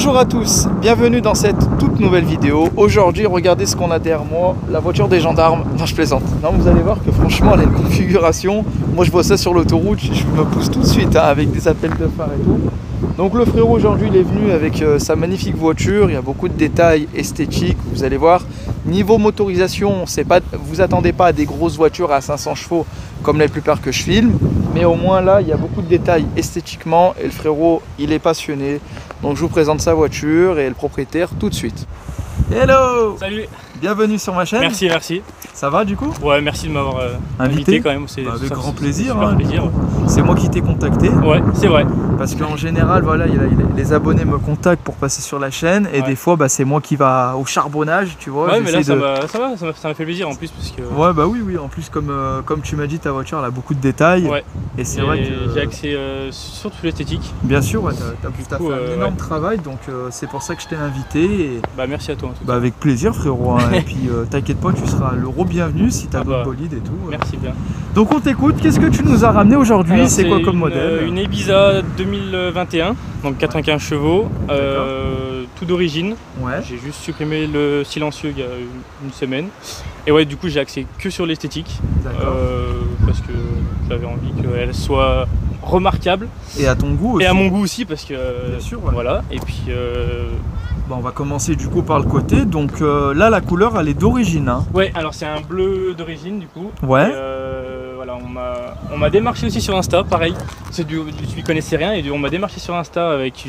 Bonjour à tous, bienvenue dans cette toute nouvelle vidéo. Aujourd'hui, regardez ce qu'on a derrière moi, la voiture des gendarmes. Non, je plaisante. Non, vous allez voir que franchement, elle a une configuration. Moi, je vois ça sur l'autoroute, je me pousse tout de suite hein, avec des appels de phare et tout. Donc le frérot aujourd'hui, il est venu avec sa magnifique voiture. Il y a beaucoup de détails esthétiques, vous allez voir. Niveau motorisation, vous attendez pas à des grosses voitures à 500 chevaux comme la plupart que je filme. Mais au moins là, il y a beaucoup de détails esthétiquement et le frérot, il est passionné. Donc je vous présente sa voiture et le propriétaire tout de suite. Hello! Salut! Bienvenue sur ma chaîne. Merci, merci. Ça va du coup? Ouais, merci de m'avoir invité quand même. Avec grand plaisir. Super plaisir. C'est moi qui t'ai contacté. Ouais, c'est vrai. Parce qu'en général, voilà, les abonnés me contactent pour passer sur la chaîne et des fois, c'est moi qui va au charbonnage, tu vois. Ouais, mais là, ça m'a fait plaisir en plus. Parce que... Ouais, bah oui. En plus, comme tu m'as dit, ta voiture, elle a beaucoup de détails. Ouais. Et c'est vrai que... J'ai accès surtout l'esthétique. Bien sûr, ouais, t'as fait un énorme travail, donc c'est pour ça que je t'ai invité. Et... Bah, merci à toi en tout cas. Bah, avec plaisir, frérot. Hein. Et puis, t'inquiète pas, tu seras le bienvenu si t'as d'autres bolides et tout. Merci bien. Donc, on t'écoute. Qu'est-ce que tu nous as ramené aujourd'hui? C'est quoi comme modèle? Une Ibiza 2021, donc 95 chevaux, tout d'origine. Ouais. J'ai juste supprimé le silencieux il y a une semaine. Et ouais, du coup, j'ai axé que sur l'esthétique. Parce que j'avais envie qu'elle soit remarquable. Et à ton goût aussi. Et à mon goût aussi, parce que. Bien sûr, ouais. Voilà. Et puis. Bon, on va commencer du coup par le côté. Donc là, la couleur, elle est d'origine. Hein. Ouais, alors c'est un bleu d'origine du coup. Ouais. Et, voilà, on m'a démarché aussi sur Insta, pareil. Je ne connaissais rien et on m'a démarché sur Insta avec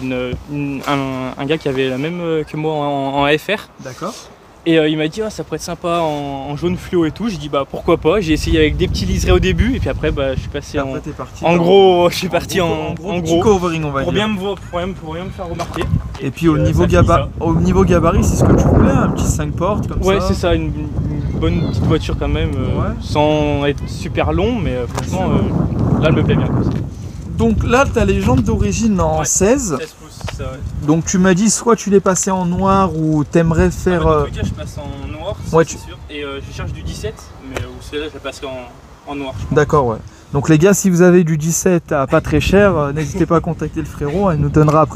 un gars qui avait la même que moi en AFR. D'accord. Et il m'a dit ça pourrait être sympa en jaune fluo et tout. J'ai dit bah pourquoi pas. J'ai essayé avec des petits liserés au début et puis après je suis passé en gros. Je suis parti en gros covering, on va pour dire. Pour bien me faire remarquer. Et puis au niveau gabarit, c'est ce que tu voulais, un petit 5 portes comme ça. Ouais, c'est ça, une bonne petite voiture quand même, sans être super long, mais franchement là elle me plaît bien comme ça. Donc là, ta les jantes d'origine en 16. 16 pouces, ça, ouais. Donc tu m'as dit soit tu l'es passé en noir ou t'aimerais faire... je passe en noir, c'est sûr. Et je cherche du 17, mais celle-là je la passerai en noir. D'accord, ouais. Donc les gars, si vous avez du 17 à pas très cher, n'hésitez pas à contacter le frérot, il nous donnera après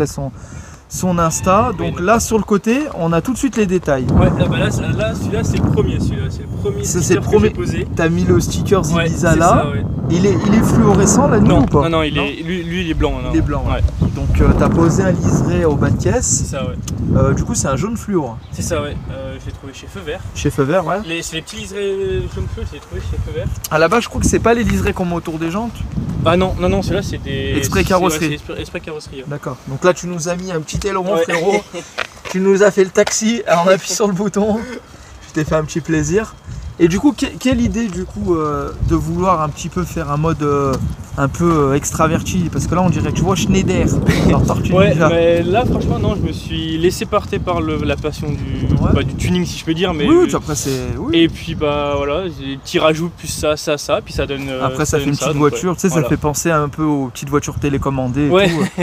son Insta. Donc là sur le côté, on a tout de suite les détails. Ouais, là celui-là c'est le premier, c'est le premier que j'ai posé. T'as mis le sticker Ibiza là. Ça, ouais. Il est fluorescent la nuit ou pas? Non, lui il est blanc. Non. Il est blanc. Ouais. Donc t'as posé un liseré au bas de caisse. C'est ça, ouais. Du coup c'est un jaune fluo. Hein. C'est ça, ouais. Je l'ai trouvé chez Feu Vert. Chez Feu Vert, ouais. C'est les petits liserés jaune feu, je l'ai trouvé chez Feu Vert. À la base je crois que c'est pas les liserés qu'on met autour des jantes. Ah non, celui-là c'est des... Exprès carrosserie. Exprès carrosserie. Ouais. D'accord. Donc là tu nous as mis un petit aileron frérot. Tu nous as fait le taxi, alors on appuie sur le bouton. Je t'ai fait un petit plaisir. Et du coup, quelle idée du coup de vouloir un petit peu faire un mode un peu extraverti? Parce que là on dirait que tu vois Schneider. Ouais, mais là franchement non, je me suis laissé porter par la passion du tuning si je peux dire. Mais oui, après c'est... Oui. Et puis bah voilà, des petits rajouts plus ça, puis ça donne... Après ça fait une petite voiture, tu sais, ça fait penser un peu aux petites voitures télécommandées et tout.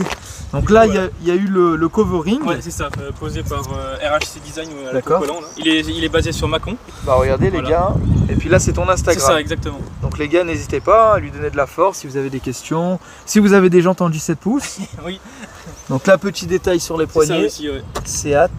Donc là, il y a eu le covering. Ouais, c'est ça, posé par RHC Design à la Cocolan. Il est basé sur Macon. Bah regardez les gars, et puis là c'est ton Instagram. C'est ça, exactement. Donc les gars, n'hésitez pas à lui donner de la force si vous avez des questions. Si vous avez des jantes en 17 pouces. Oui. Donc là, petit détail sur les poignées. C'est ça aussi, ouais. Seat.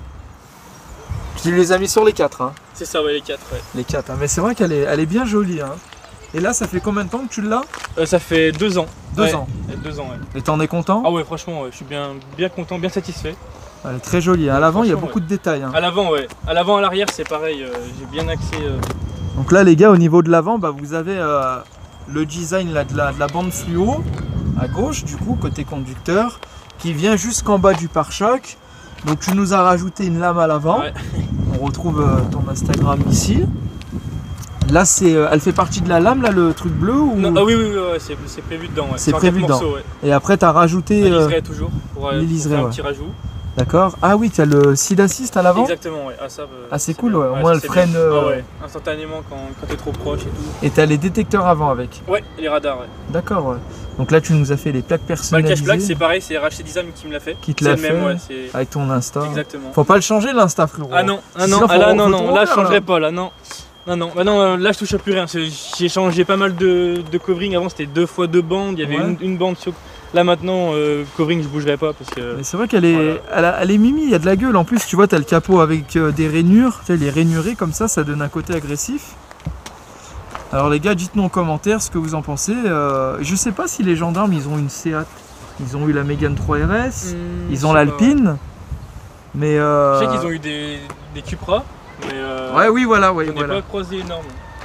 Tu les as mis sur les 4. Hein. C'est ça, ouais, les 4. Ouais. Les 4, hein. Mais c'est vrai qu'elle est bien jolie. Hein. Et là, ça fait combien de temps que tu l'as? Ça fait 2 ans. 2 ans. 2 ans, ouais. Et t'en es content? Ah ouais, franchement, je suis bien content, bien satisfait. Elle est très jolie. À l'avant, il y a beaucoup de détails. Hein. À l'avant, ouais. À l'avant, à l'arrière, c'est pareil. J'ai bien axé. Donc là, les gars, au niveau de l'avant, vous avez le design là, de la bande fluo à gauche, du coup, côté conducteur, qui vient jusqu'en bas du pare-choc. Donc tu nous as rajouté une lame à l'avant. Ouais. On retrouve ton Instagram ici. Là, elle fait partie de la lame, là, le truc bleu ou... Non, oui, c'est prévu dedans. Ouais. C'est prévu dedans. Morceaux, ouais. Et après, tu as rajouté... Les liserés toujours, pour les liserés, faire un petit rajout. D'accord. Ah oui, tu as le Seat Assist à l'avant. Exactement, ouais. Ah, c'est cool, ouais. Au moins, elle freine instantanément quand tu es trop proche et tout. Et tu as les détecteurs avant avec. Ouais, les radars, ouais. D'accord, ouais. Donc là, tu nous as fait les plaques personnalisées. Le cache plaque, c'est pareil, c'est RHC Design qui me l'a fait. Qui te l'a fait, même, avec ton Insta. Exactement. Faut pas le changer, l'Insta, frérot. Ah non, là, je changerai pas, là, non. Non, là je touche à plus rien. J'ai changé pas mal de covering. Avant c'était 2 fois 2 bandes. Il y avait une bande Là maintenant, covering, je bougerai pas parce que. C'est vrai qu'elle est, elle est mimi, il y a de la gueule. En plus, tu vois, tu as le capot avec des rainures. Tu sais, il est rainuré comme ça donne un côté agressif. Alors les gars, dites-nous en commentaire ce que vous en pensez. Je sais pas si les gendarmes, ils ont une Seat. Ils ont eu la Mégane 3 RS, ils ont l'Alpine. Mais je sais qu'ils ont eu des Cupra. Mais ouais, oui, voilà, ouais, on n'est pas croisé énorme.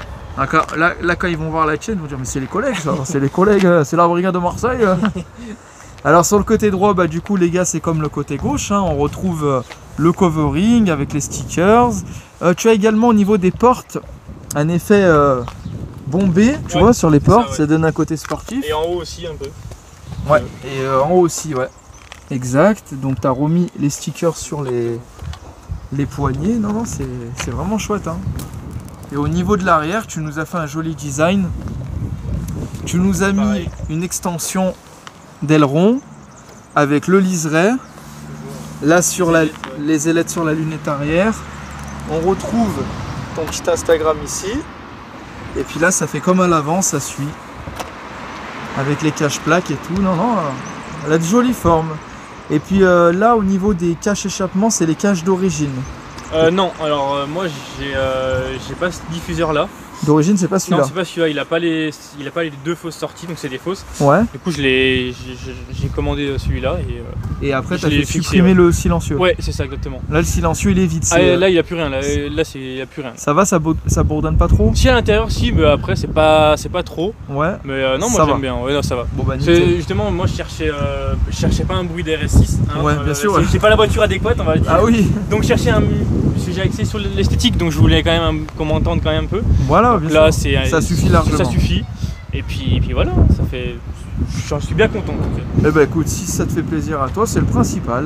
Là, quand ils vont voir la chaîne, ils vont dire mais c'est les collègues, ça, c'est les collègues, c'est la brigade de Marseille. Alors sur le côté droit, bah, du coup les gars, c'est comme le côté gauche, hein, on retrouve le covering avec les stickers. Tu as également au niveau des portes un effet bombé, tu vois, sur les portes, ça donne un côté sportif. Et en haut aussi un peu. Ouais, et en haut aussi, ouais. Exact, donc tu as remis les stickers sur les poignées. Non, c'est vraiment chouette, hein. Et au niveau de l'arrière, tu nous as fait un joli design. Tu nous as mis une extension d'aileron avec le liseré. Là sur les ailettes sur la lunette arrière. On retrouve ton petit Instagram ici. Et puis là, ça fait comme à l'avant, ça suit. Avec les cache-plaques et tout. Non, elle a de jolies formes. Et puis là, au niveau des caches échappements, c'est les caches d'origine. Non, alors moi j'ai pas ce diffuseur là. D'origine, c'est pas celui-là. Non, c'est pas celui-là, il a pas les deux fausses sorties, donc c'est des fausses. Ouais. Du coup j'ai commandé celui-là et après tu as fait supprimer le silencieux. Ouais, c'est ça exactement. Là le silencieux il est vide. Là il n'y a plus rien, là il n'y a plus rien. Ça va, ça bourdonne pas trop? Si à l'intérieur, si, mais après c'est pas trop. Ouais. Mais non, moi j'aime bien, ouais, non, ça va. Bon, bah, justement, moi je cherchais pas un bruit d'RS6. Hein, ouais, bien sûr. J'ai pas la voiture adéquate, on va le dire. Ah oui. Donc je cherchais j'ai axé sur l'esthétique, donc je voulais quand même qu'on m'entende quand même un peu. Voilà, bien là, sûr. Ça suffit largement. Ça suffit. Et puis voilà, ça fait. J'en suis bien content. Eh ben écoute, si ça te fait plaisir à toi, c'est le principal.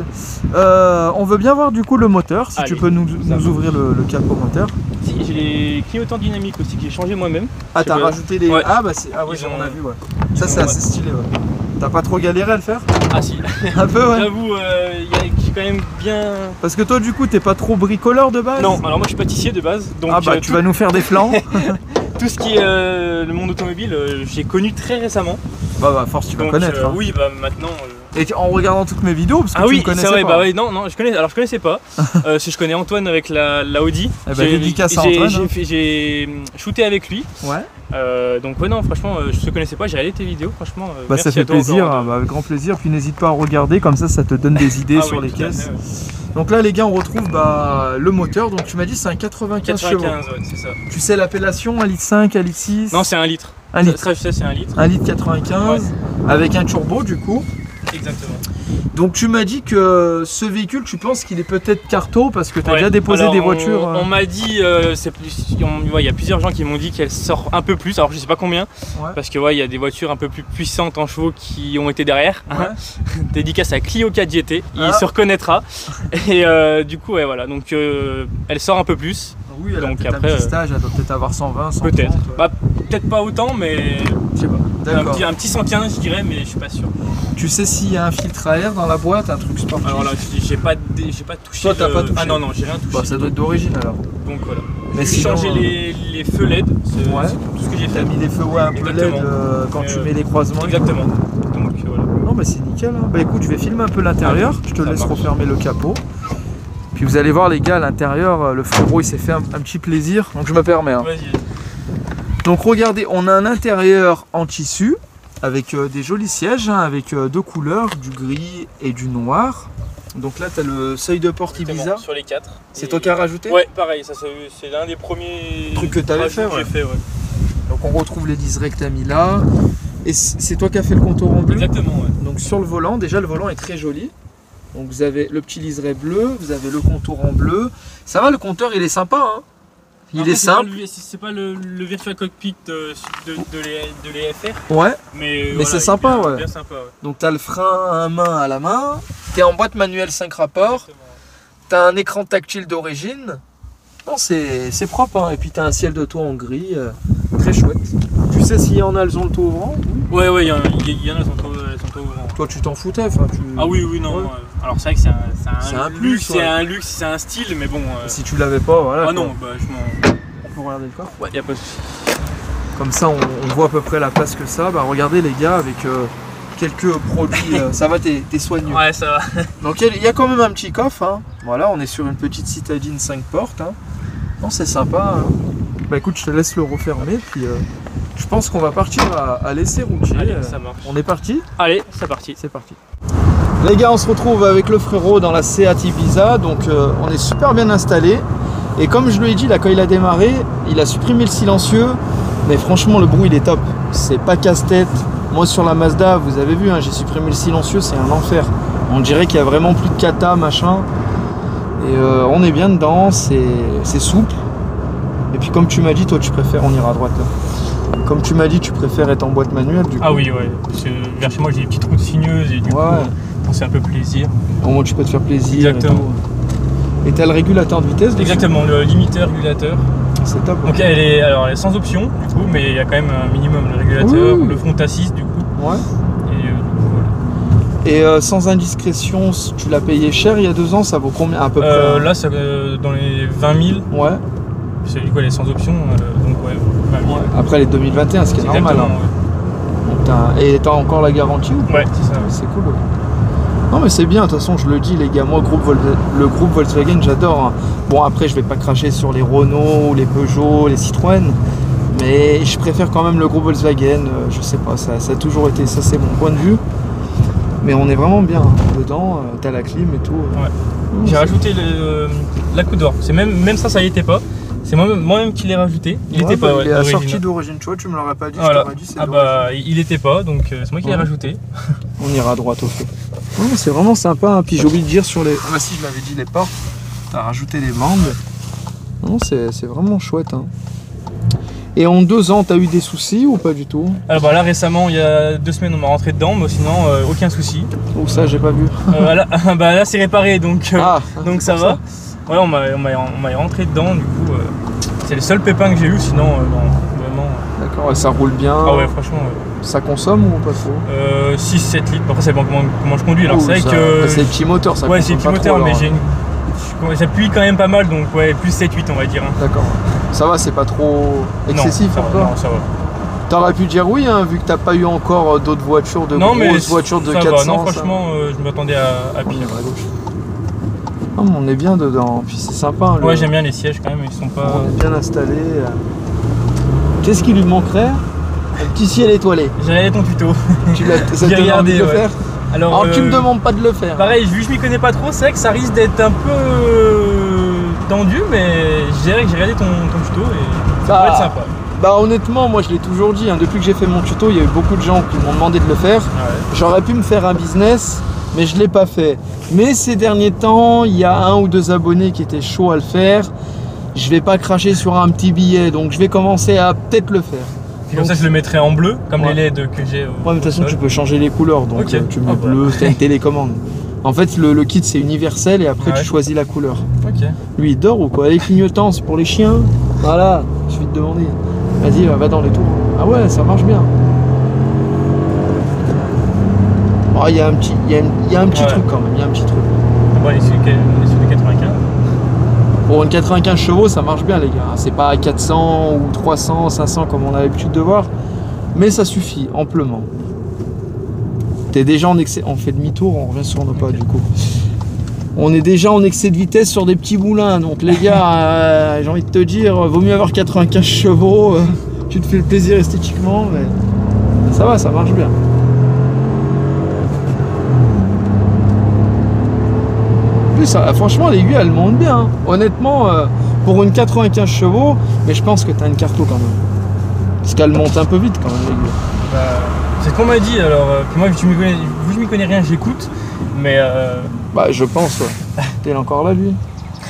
On veut bien voir du coup le moteur, si tu peux nous ouvrir le capot moteur. Si, j'ai les clignotants dynamiques aussi que j'ai changé moi-même. Ah, t'as rajouté les. Ouais. Ah bah oui, on a vu, ouais. Ça c'est assez stylé, ouais. T'as pas trop galéré à le faire? Ah si. Un peu, ouais. J'avoue, j'ai quand même bien. Parce que toi du coup t'es pas trop bricoleur de base? Non, alors moi je suis pâtissier de base. Donc, ah bah tu vas nous faire des flancs. Tout ce qui est le monde automobile, j'ai connu très récemment. Bah force tu vas connaître. Hein. Oui, bah maintenant. Et en regardant toutes mes vidéos, parce que tu me connaissais vrai, pas. Bah oui, non, je connaissais pas. Si je connais Antoine avec la Audi. Eh bah, dédicace à Antoine. J'ai shooté avec lui. Ouais. Donc ouais, non, franchement, je te connaissais pas, j'ai regardé tes vidéos, franchement. Bah ça fait plaisir, avec grand plaisir. Puis n'hésite pas à regarder, comme ça te donne des idées sur les caisses. Donc là les gars, on retrouve le moteur. Donc tu m'as dit c'est un 95 chevaux. 95, ouais, c'est ça. Tu sais l'appellation, 1,5 litre, 1,6 litre? Non, c'est 1 litre. 1 litre. Ça, je sais, c'est 1 litre. 1 litre 95, avec un turbo du coup. Exactement. Donc tu m'as dit que ce véhicule, tu penses qu'il est peut-être carto parce que tu as déjà déposé des voitures. On m'a dit, il y a plusieurs gens qui m'ont dit qu'elle sort un peu plus, alors je sais pas combien, parce que il y a des voitures un peu plus puissantes en chevaux qui ont été derrière. Dédicace à Clio 4 GT, il se reconnaîtra. Et du coup, voilà, donc elle sort un peu plus. Oui, elle donc après, un petit stage, elle doit peut-être avoir 120, 130. Peut-être, peut-être pas autant, mais je sais pas. Un petit 115 je dirais, mais je suis pas sûr. Tu sais s'il y a un filtre à air dans la boîte, un truc sportif? Alors là, j'ai pas touché. Toi, t'as pas touché? Ah non, j'ai rien touché. Bah, ça doit être d'origine alors. Donc voilà. Mais j'ai changé les feux LED, c'est tout ce que j'ai fait. T'as mis les feux un peu LED quand tu mets les croisements. Exactement. Donc voilà. Non, mais c'est nickel. Hein. Bah écoute, je vais filmer un peu l'intérieur. Je te laisse refermer le capot. Puis vous allez voir les gars à l'intérieur, le frérot il s'est fait un petit plaisir. Donc je me permets. Hein. Donc regardez, on a un intérieur en tissu. Avec des jolis sièges, hein, avec deux couleurs, du gris et du noir. Donc là, tu as le seuil de porte Ibiza. Sur les 4. C'est toi qui as rajouté? Ouais, pareil, c'est l'un des premiers trucs que tu avais fait. Ouais. Donc on retrouve les liserés que tu as mis là. Et c'est toi qui as fait le contour en bleu? Exactement, ouais. Donc sur le volant, déjà le volant est très joli. Donc vous avez le petit liseré bleu, vous avez le contour en bleu. Ça va, le compteur il est sympa, hein. Il est simple. C'est pas le virtual cockpit de l'EFR. Ouais. Mais voilà, c'est sympa, bien sympa, ouais. Donc tu as le frein à main à la main. Tu es en boîte manuelle 5 rapports. Tu as un écran tactile d'origine. Non, c'est propre, hein. Et puis tu as un ciel de toit en gris. Très chouette. Tu sais s'il y en a, elles ont le toit ouvrant? Ouais, il y en a, elles ont le toit ouvrant. Toi, tu t'en foutais, Ah oui, non. Ouais. Alors c'est vrai que c'est un plus, c'est un luxe, c'est un style, mais bon. Si tu l'avais pas, voilà. Ah non, bah je m'en. On peut regarder le coffre? Ouais, y a pas de souci. Comme ça, on voit à peu près la place que ça. Bah regardez les gars, avec quelques produits. Ça va, t'es soigneux. Ouais, ça va. Donc il y a quand même un petit coffre. Hein. Voilà, on est sur une petite citadine 5 portes. Hein. Non, c'est sympa. Hein. Bah écoute, je te laisse le refermer. Puis je pense qu'on va partir à l'essai routier. Allez, ça marche. On est parti? Allez, c'est parti. C'est parti. Les gars, on se retrouve avec le frérot dans la Seat Ibiza. Donc on est super bien installé. Et comme je lui ai dit, là, quand il a démarré, il a supprimé le silencieux. Mais franchement, le bruit, il est top. C'est pas casse-tête. Moi, sur la Mazda, vous avez vu, hein, j'ai supprimé le silencieux, c'est un enfer. On dirait qu'il y a vraiment plus de cata, machin. Et on est bien dedans, c'est souple. Et puis, comme tu m'as dit, toi, tu préfères, on ira à droite là. Comme tu m'as dit, tu préfères être en boîte manuelle, du coup. Ah oui, ouais. Parce que vers chez moi, j'ai des petites routes sinueuses et du coup, c'est un peu plaisir. Au moins, tu peux te faire plaisir. Exactement. Et t'as le régulateur de vitesse dessus. Exactement, le limiteur, régulateur. C'est top. Donc elle est sans option du coup, mais il y a quand même un minimum, le régulateur, oui. le front assist du coup. Ouais. Et du coup, voilà. Et sans indiscrétion, tu l'as payé cher il y a 2 ans, ça vaut combien à peu près? Là, ça, dans les 20 000. Ouais. C'est du coup, elle est sans option, donc ouais, 20 000. Ouais. Après les 2021, ce qui est normal. Hein. Ouais. Et t'as encore la garantie ou pas? Ouais, c'est ça. C'est cool. Non mais c'est bien, de toute façon je le dis les gars, moi le groupe Volkswagen j'adore. Hein. Bon après je vais pas cracher sur les Renault, les Peugeot, les Citroën, mais je préfère quand même le groupe Volkswagen, je sais pas, ça a toujours été, ça c'est mon point de vue. Mais on est vraiment bien hein, dedans, t'as la clim et tout. Ouais. J'ai rajouté la coudre, c'est même ça y était pas. C'est moi-même qui l'ai rajouté. Il était pas. Il est sorti d'origine, tu vois, tu me l'aurais pas dit, voilà. Je t'aurais dit c'est bah il était pas, donc c'est moi qui l'ai rajouté. On ira à droite au feu. C'est vraiment sympa, hein. Puis j'ai oublié de dire sur les... Ah bah si, je l'avais dit, les portes, t'as rajouté les bandes. Non, c'est vraiment chouette. Hein. Et en 2 ans, t'as eu des soucis ou pas du tout? Alors bah là récemment, il y a 2 semaines, on m'a rentré dedans, mais sinon aucun souci. Ou ça, j'ai pas vu. Là c'est réparé, donc ça va. Ouais, on m'a rentré dedans, du coup, c'est le seul pépin que j'ai eu, sinon vraiment. D'accord, et ça roule bien. Ah ouais, franchement. Ça consomme ou pas trop? 6-7 litres. Après, ça dépend comment je conduis. Alors, c'est vrai que. C'est les petits moteurs, ça. Ouais, c'est les petits moteurs, mais j'appuie quand même pas mal, donc ouais, plus 7-8, on va dire. Hein. D'accord. Ça va, c'est pas trop excessif encore? Non, ça va. T'aurais pu dire oui, hein, vu que t'as pas eu encore d'autres voitures, grosses voitures de 400. Non, franchement, je m'attendais à pire. À gauche. Oh, on est bien dedans, puis c'est sympa. Hein, ouais, j'aime bien les sièges quand même, ils sont pas. On est bien installés. Qu'est-ce qui lui manquerait? Un petit ciel étoilé. J'ai regardé ton tuto. Ça te donne envie de le faire? Alors tu me demandes pas de le faire. Pareil, vu que je m'y connais pas trop, c'est vrai que ça risque d'être un peu tendu, mais j'ai regardé ton tuto et ça va être sympa. Bah honnêtement, moi je l'ai toujours dit, hein, depuis que j'ai fait mon tuto, il y a eu beaucoup de gens qui m'ont demandé de le faire. Ouais. J'aurais pu me faire un business, mais je l'ai pas fait. Mais ces derniers temps, il y a 1 ou 2 abonnés qui étaient chauds à le faire. Je vais pas cracher sur un petit billet, donc je vais commencer à peut-être le faire. Puis comme ça, je le mettrai en bleu, comme les LED que j'ai. Ouais, mais de toute façon, tu peux changer les couleurs, donc tu mets bleu, c'est une télécommande. En fait, le kit c'est universel et après tu choisis la couleur. Lui, il dort ou quoi? Les clignotants, c'est pour les chiens. Voilà, il suffit de demander. Vas-y, va dans les tours. Ah ouais, ça marche bien. Oh, il y a un petit, truc quand même, il y a un petit truc. Bon, il est sur les 95. Pour une 95 chevaux, ça marche bien les gars. C'est pas 400 ou 300, 500 comme on a l'habitude de voir. Mais ça suffit amplement. T'es déjà en excès. On fait demi-tour, on revient sur nos pas du coup. On est déjà en excès de vitesse sur des petits moulins. Donc les gars, j'ai envie de te dire, vaut mieux avoir 95 chevaux. Tu te fais le plaisir esthétiquement, mais ça va, ça marche bien. Franchement, l'aiguille elle monte bien. Hein. Honnêtement, pour une 95 chevaux, mais je pense que tu as une carto quand même. Parce qu'elle monte un peu vite quand même, l'aiguille. Bah, c'est ce qu'on m'a dit. Alors, puis moi, vu que je m'y connais rien, j'écoute. Mais. Bah, je pense, ouais. T'es encore là, lui?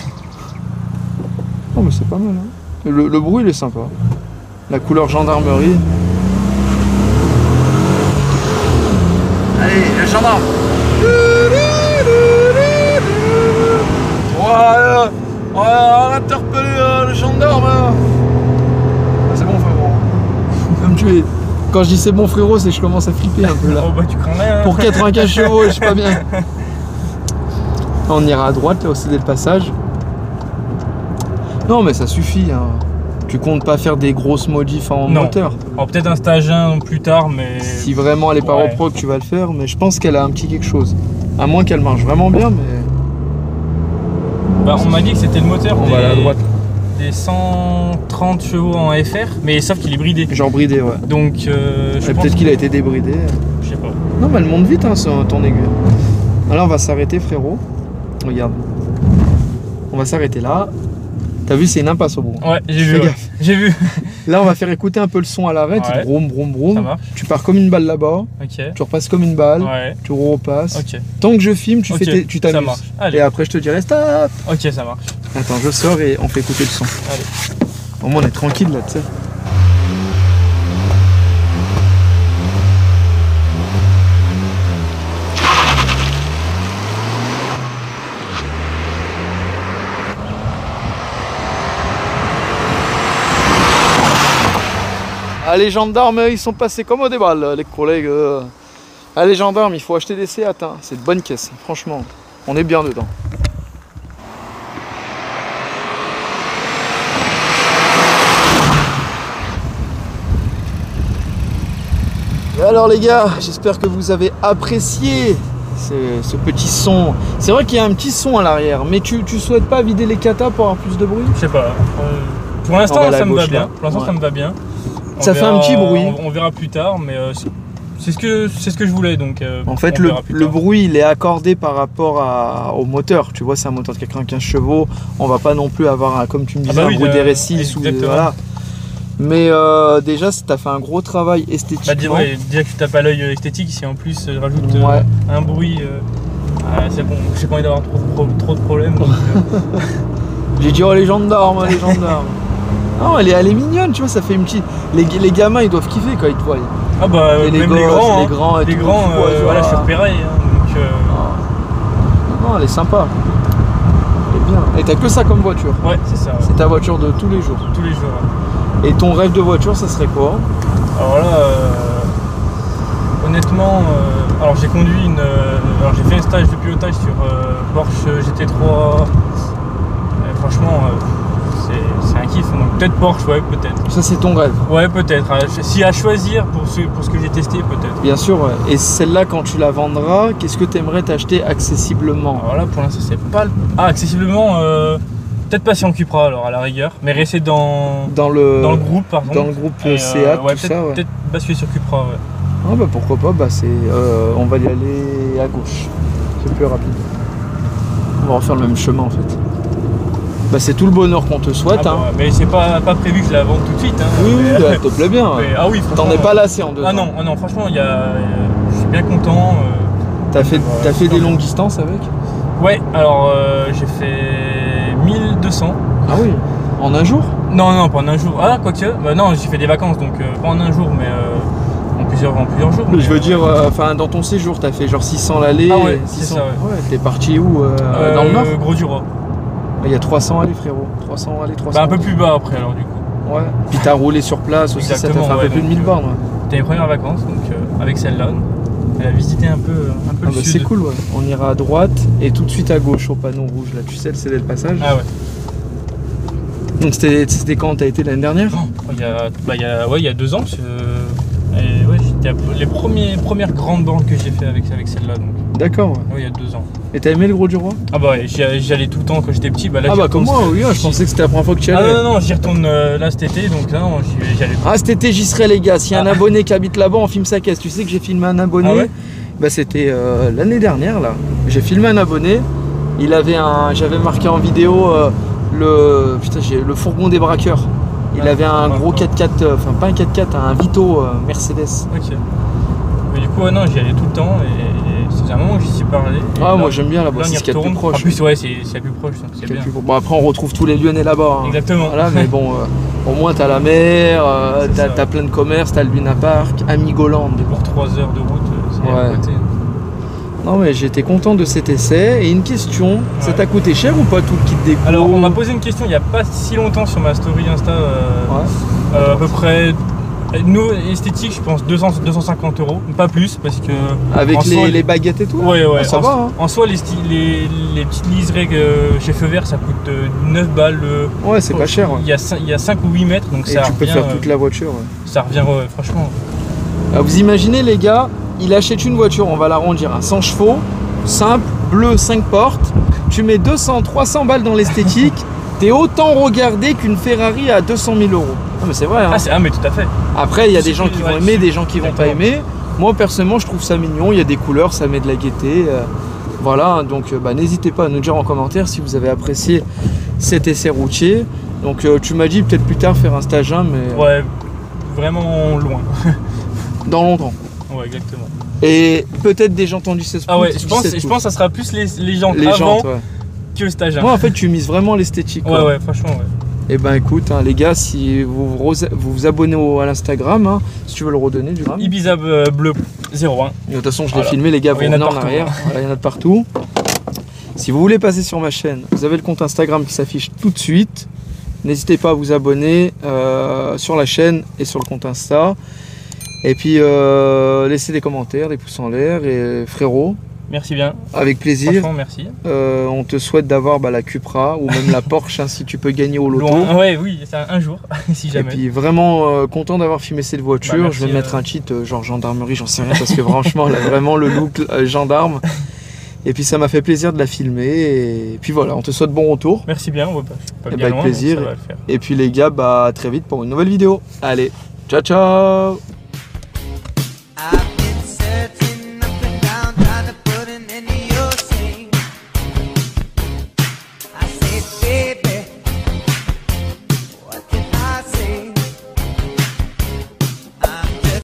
Oh, mais c'est pas mal. Hein. Le bruit, il est sympa. La couleur gendarmerie. Allez, le gendarme. On va interpeller le gendarme. C'est bon frérot. Comme tu es. Quand je dis c'est bon frérot, c'est que je commence à flipper un peu là. Oh bah tu crains rien. Pour 95 chevaux, je sais pas bien. On ira à droite là, au céder le passage. Non mais ça suffit. Hein. Tu comptes pas faire des grosses modifs en moteur? Alors peut-être un stage 1 plus tard, mais... Si vraiment elle est pas repro que tu vas le faire, mais je pense qu'elle a un petit quelque chose. À moins qu'elle marche vraiment bien, mais... Bah, on m'a dit que c'était le moteur va aller à droite. Des 130 chevaux en FR, mais sauf qu'il est bridé. Genre bridé, ouais. Donc peut-être qu'il a été débridé. Je sais pas. Non, mais elle monte vite, hein, ton aiguille. Alors on va s'arrêter, frérot. Regarde. On va s'arrêter là. T'as vu, c'est une impasse au bout. Ouais, j'ai vu. J'ai vu. Là, on va faire écouter un peu le son à l'arrêt. Ouais. Broum, broum, broum. Ça marche. Tu pars comme une balle là-bas. Ok. Tu repasses comme une balle. Ouais. Tu repasses. Ok. Tant que je filme, tu t'amuses. Ça marche. Allez. Et après, je te dirai stop. Ok, ça marche. Attends, je sors et on fait écouter le son. Allez. Au moins, on est tranquille là, tu sais. Ah, les gendarmes, ils sont passés comme au débat, les collègues. Ah, les gendarmes, il faut acheter des Seat, hein. C'est de bonnes caisses, franchement. On est bien dedans. Et alors les gars, j'espère que vous avez apprécié ce petit son. C'est vrai qu'il y a un petit son à l'arrière, mais tu souhaites pas vider les katas pour avoir plus de bruit? Je sais pas. Pour l'instant, ça me va bien. Pour l'instant, ça me va bien. Ça fait un petit bruit. On verra plus tard, mais c'est ce que je voulais. Donc, en fait, le bruit, il est accordé par rapport au moteur. Tu vois, c'est un moteur de 95 chevaux. On va pas non plus avoir, comme tu me disais, un bruit d'RS6 ou voilà. Mais déjà, t'as fait un gros travail esthétique. Bah, déjà que tu tapes à l'œil esthétique, si en plus je rajoute un bruit, c'est bon. J'ai pas envie d'avoir trop de problèmes. J'ai dit, oh les gendarmes, les gendarmes. Non, elle est mignonne, tu vois, ça fait une petite... Les gamins, ils doivent kiffer quand ils te voient. Ah bah, et même les gosses, les grands, voilà, je suis repéré. Donc, non, elle est sympa. Elle est bien. Et t'as que ça comme voiture? Ouais, c'est ça. Ouais. C'est ta voiture de tous les jours? Tous les jours, ouais. Et ton rêve de voiture, ça serait quoi? Alors là, honnêtement, alors j'ai conduit alors j'ai fait un stage de pilotage sur Porsche GT3. Franchement, c'est un kiff. Donc peut-être Porsche, ouais, peut-être. Ça, c'est ton rêve? Ouais, peut-être. Si à choisir pour ce que j'ai testé, peut-être. Bien sûr, ouais. Et celle-là, quand tu la vendras, qu'est-ce que tu aimerais t'acheter accessiblement? Alors là, pour l'instant, c'est pas le... Ah, accessiblement, peut-être passer en Cupra, alors, à la rigueur. Mais rester dans le groupe, par exemple. Dans le groupe Seat, ouais, tout ça, ouais. Peut-être basculer sur Cupra, ouais. Ah bah pourquoi pas, bah on va y aller à gauche. C'est plus rapide. On va refaire le même chemin, en fait. Bah c'est tout le bonheur qu'on te souhaite. Ah bah, hein. Mais c'est pas prévu que je la vende tout de suite. Hein, oui, elle te plaît bien. Mais, ah oui, t'en es pas lassé en 2 ans. Ah non, franchement, je suis bien content. T'as fait des longues distances avec? Ouais, alors j'ai fait 1200. Ah oui, en un jour? Non, pas en un jour. Ah, quoique, bah, non, j'ai fait des vacances, donc pas en un jour, mais en plusieurs jours. Mais je veux dire, dans ton séjour, t'as fait genre 600 l'aller. Ah ouais, 600... c'est ça, ouais. Ouais, t'es parti où dans le nord? Gros du Roi. Il y a 300 allées, frérot. 300 allées, 300. Bah, un peu plus bas après, alors, du coup. Ouais. Puis t'as roulé sur place aussi, ça t'a fait un peu plus de 1000 bornes. Ouais. C'était mes premières vacances, donc avec celle-là. Elle a visité un peu le sud. C'est cool, ouais. On ira à droite et tout de suite à gauche au panneau rouge. Là, tu sais, c'est le passage. Ah ouais. Donc c'était quand? T'as été l'année dernière? Il y a 2 ans. C'était les premières grandes bornes que j'ai fait avec celle-là. D'accord. Ouais. Il y a 2 ans. Et t'as aimé le Gros du Roi? Ah bah ouais, j'y allais tout le temps quand j'étais petit. Bah là, comme moi, oui, je pensais que c'était la première fois que tu y allais. Ah non, j'y retourne là cet été, donc là, j'y allais. Ah, cet été, j'y serai, les gars. S'il y a un abonné qui habite là-bas, on filme sa caisse. Tu sais que j'ai filmé un abonné. Ah ouais? Bah c'était l'année dernière, là. J'ai filmé un abonné. J'avais marqué en vidéo le fourgon des braqueurs. Il avait un gros 4x4, enfin pas un 4x4, un Vito Mercedes. Ok. Mais du coup, non, j'y allais tout le temps et c'est un moment que j'y suis parlé. Ah, moi j'aime bien là-bas, c'est ce qu'il y a de plus proche. En plus, ouais, c'est la plus proche, c'est bien. Bon, après, on retrouve tous les Lyonnais là-bas. Hein. Exactement. Voilà, mais bon, au moins t'as la mer, t'as plein de commerces, t'as le Luna Park, Amigoland. Et pour 3 heures de route, c'est à côté. Non, mais j'étais content de cet essai. Et une question, ça t'a coûté cher ou pas tout le kit déco? Alors, on m'a posé une question il n'y a pas si longtemps sur ma story Insta, à peu près Nous, esthétique, je pense 250 €, pas plus, parce que... Avec les baguettes et tout? Ouais, ouais. Ça va, hein. En soi, les petites liserés chez Feu Vert, ça coûte 9 balles. Ouais, c'est pas cher. Ouais. Il y a 5 ou 8 mètres, donc et ça tu peux revient, faire toute la voiture. Ouais. Ça revient, franchement. Alors, vous imaginez, les gars, il achète une voiture, on va l'arrondir à 100 chevaux, simple, bleu, 5 portes. Tu mets 200-300 balles dans l'esthétique. T'es autant regardé qu'une Ferrari à 200 000 €. Non mais c'est vrai. Hein. Ah mais tout à fait. Après il y a des gens qui vont aimer, des gens qui vont pas aimer. Moi personnellement je trouve ça mignon, il y a des couleurs, ça met de la gaieté. Voilà, donc n'hésitez pas à nous dire en commentaire si vous avez apprécié cet essai routier. Donc tu m'as dit peut-être plus tard faire un stage 1 mais... Ouais, vraiment loin. Dans longtemps. Ouais exactement. Et peut-être des jantes en 17 pouces. Ah ouais, je pense que ça sera plus les jantes avant que le stage 1. Moi en fait tu mises vraiment l'esthétique. Ouais, franchement ouais. Et ben écoute les gars, si vous vous abonnez à l'Instagram, si tu veux le redonner du gramme. Ibiza bleu 01. De toute façon je l'ai filmé les gars, vous venez en arrière, il y en a de partout. Si vous voulez passer sur ma chaîne, vous avez le compte Instagram qui s'affiche tout de suite. N'hésitez pas à vous abonner sur la chaîne et sur le compte Insta. Et puis laissez des commentaires, des pouces en l'air et frérot. Merci bien. Avec plaisir. Franchement, merci. On te souhaite d'avoir la Cupra ou même la Porsche si tu peux gagner au loto. Oui, c'est un jour, si jamais. Et puis vraiment content d'avoir filmé cette voiture. Merci, je vais mettre un cheat genre gendarmerie, j'en sais rien parce que franchement, elle a vraiment le look gendarme. Et puis ça m'a fait plaisir de la filmer. Et puis voilà, on te souhaite bon retour. Merci bien, on va pas bien avec loin, plaisir. Ça va le faire. Et puis les gars, à très vite pour une nouvelle vidéo. Allez, ciao ciao.